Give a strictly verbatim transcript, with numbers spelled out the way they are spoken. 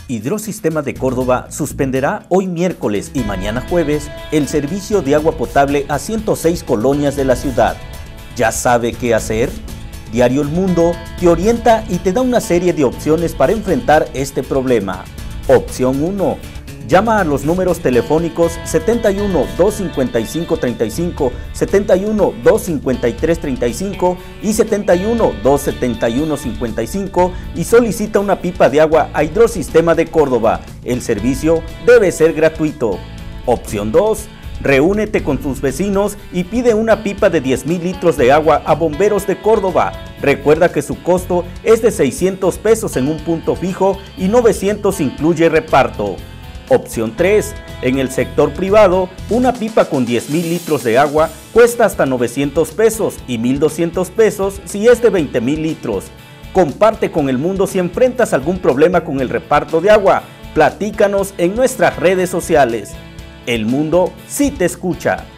Hidrosistema de Córdoba suspenderá hoy miércoles y mañana jueves el servicio de agua potable a ciento seis colonias de la ciudad. ¿Ya sabe qué hacer? Diario El Mundo te orienta y te da una serie de opciones para enfrentar este problema. Opción uno. Llama a los números telefónicos setenta y uno, doscientos cincuenta y cinco, treinta y cinco, setenta y uno, doscientos cincuenta y tres, treinta y cinco y setenta y uno, doscientos setenta y uno, cincuenta y cinco y solicita una pipa de agua a Hidrosistema de Córdoba. El servicio debe ser gratuito. Opción dos. Reúnete con tus vecinos y pide una pipa de diez mil litros de agua a Bomberos de Córdoba. Recuerda que su costo es de seiscientos pesos en un punto fijo y novecientos incluye reparto. Opción tres. En el sector privado, una pipa con diez mil litros de agua cuesta hasta novecientos pesos y mil doscientos pesos si es de veinte mil litros. Comparte con el mundo si enfrentas algún problema con el reparto de agua. Platícanos en nuestras redes sociales. El Mundo sí te escucha.